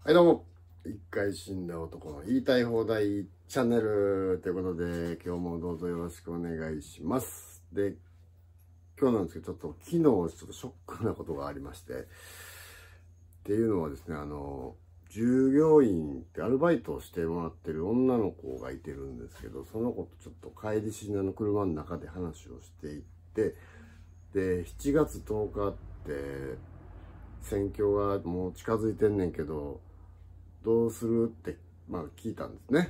はいどうも、一回死んだ男の言いたい放題チャンネルということで、今日もどうぞよろしくお願いします。で、今日なんですけど、ちょっと昨日ちょっとショックなことがありまして、っていうのはですね、従業員ってアルバイトをしてもらってる女の子がいてるんですけど、その子とちょっと帰りしなの車の中で話をしていって、で、7月10日って選挙がもう近づいてんねんけど、どうするって、聞いたんですね。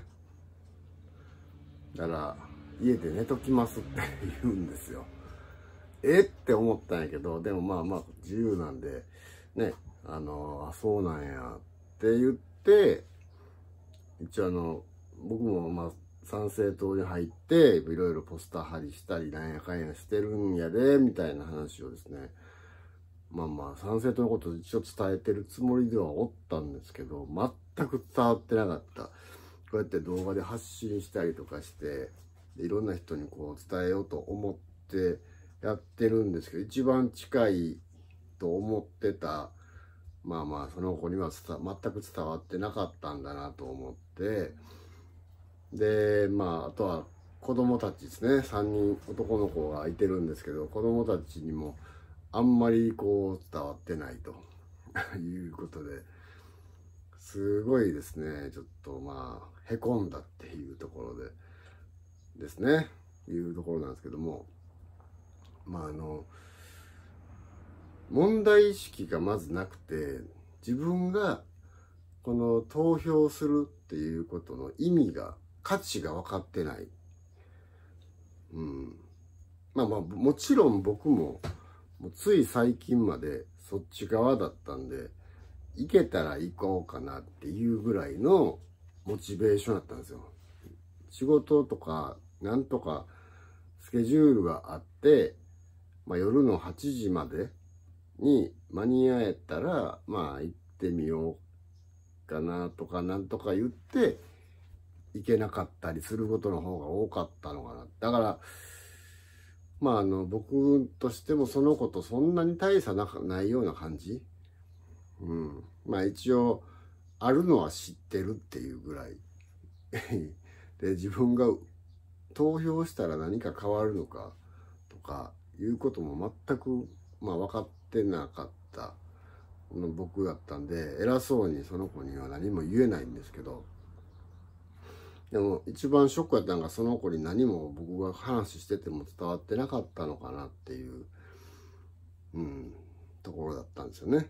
だから、家で寝ときますって言うんですよ。って思ったんやけど、でも自由なんで、ね、そうなんやって言って、一応僕も参政党に入って、いろいろポスター貼りしたり、なんやかんやしてるんやで、みたいな話をですね、参政党のことを一応伝えてるつもりではおったんですけど、全く伝わってなかった。こうやって動画で発信したりとかして、いろんな人にこう伝えようと思ってやってるんですけど、一番近いと思ってた、その子には全く伝わってなかったんだなと思って、で、あとは子供たちですね、3人男の子がいてるんですけど、子供たちにもあんまりこう伝わってないということで、すごいですね、ちょっとへこんだっていうところでですね、いうところなんですけども、問題意識がまずなくて、自分がこの投票するっていうことの意味が、価値が分かってない。もちろん僕も、つい最近までそっち側だったんで、行けたら行こうかなっていうぐらいのモチベーションだったんですよ。仕事とか、なんとかスケジュールがあって、夜の8時までに間に合えたら、行ってみようかなとか、なんとか言って、行けなかったりすることの方が多かったのかな。だから、僕としてもそのことそんなに大差ないような感じ。一応、あるのは知ってるっていうぐらい。で、自分が投票したら何か変わるのかとかいうことも全く、分かってなかったの僕だったんで、偉そうにその子には何も言えないんですけど、でも一番ショックやったのが、その子に何も僕が話してても伝わってなかったのかなっていう、ところだったんですよね。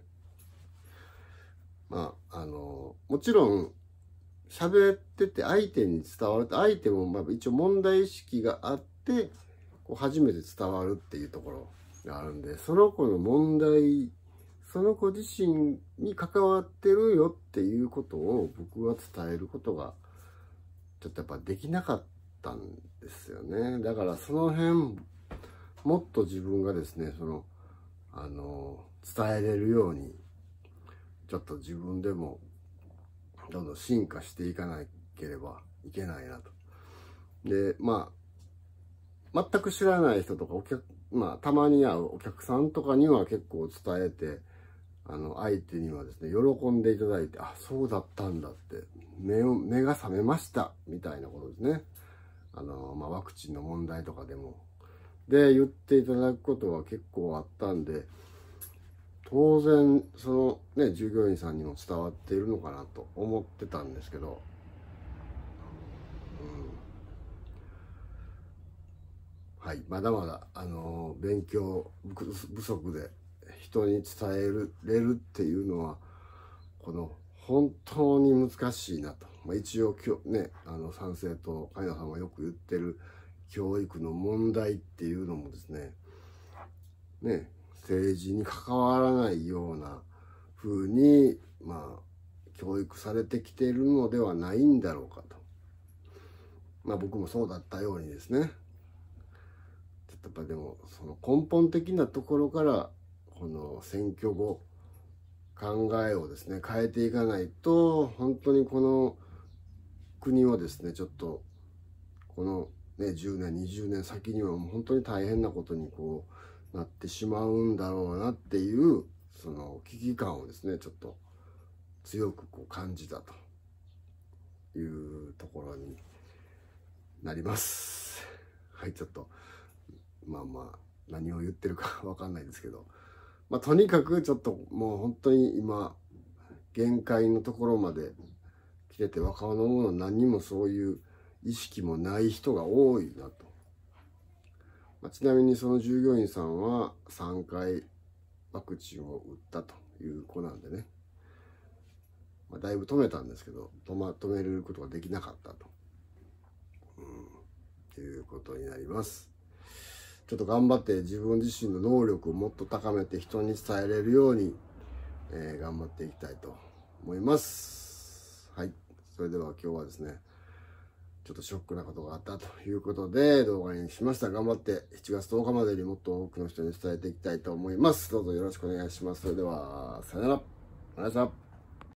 もちろん喋ってて相手に伝わると、相手も一応問題意識があってこう初めて伝わるっていうところがあるんで、その子の問題、その子自身に関わってるよっていうことを僕は伝えることがちょっとやっぱできなかったんですよね。だからその辺もっと自分がですね、伝えれるようにちょっと自分でもどんどん進化していかなければいけないなと。で、全く知らない人とかたまに会うお客さんとかには結構伝えて、相手にはですね、喜んでいただいて、あ、そうだったんだって、目が覚めました、みたいなことですね。ワクチンの問題とかでも。で、言っていただくことは結構あったんで、当然、そのね、従業員さんにも伝わっているのかなと思ってたんですけど、はい、まだまだ、勉強不足で人に伝えれるっていうのは、この本当に難しいなと。一応今日ね、参政党、金田さんがよく言ってる教育の問題っていうのもですね、政治に関わらないような風に、教育されてきているのではないんだろうかと。僕もそうだったようにですね。やっぱでもその根本的なところからこの選挙後考えをですね変えていかないと、本当にこの国はですねちょっとこのね10年20年先には本当に大変なことにこうなってしまうんだろうなっていうその危機感をですねちょっと強くこう感じたというところになります。はい、ちょっとまあまあ何を言ってるかわかんないですけど、まあとにかくちょっともう本当に今限界のところまで来てて、若者も何にもそういう意識もない人が多いなと。まあ、ちなみにその従業員さんは3回ワクチンを打ったという子なんでね、まあ、だいぶ止めたんですけど、止めることができなかったと、いうことになります。ちょっと頑張って自分自身の能力をもっと高めて人に伝えれるように、頑張っていきたいと思います。はい。それでは今日はですね、ちょっとショックなことがあったということで動画にしました。頑張って7月10日までにもっと多くの人に伝えていきたいと思います。どうぞよろしくお願いします。それでは、さよなら。ありがとうございました。